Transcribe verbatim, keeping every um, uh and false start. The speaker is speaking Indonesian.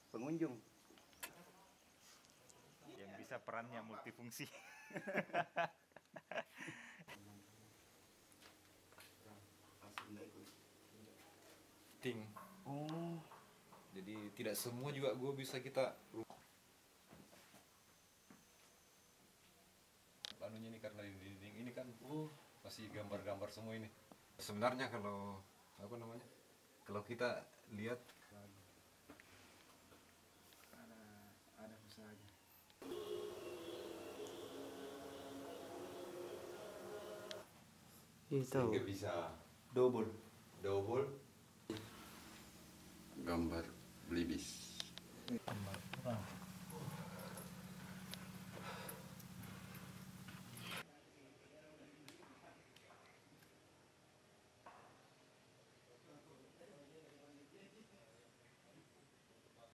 pengunjung. Yang bisa perannya multifungsi. Ting. Oh, Jadi tidak semua juga gue bisa kita anunya ini karena di dinding ini kan uh masih gambar-gambar semua ini. Sebenarnya kalau apa namanya? Kalau kita lihat ada ada usahanya. Itu sehingga bisa double. double gambar belibis.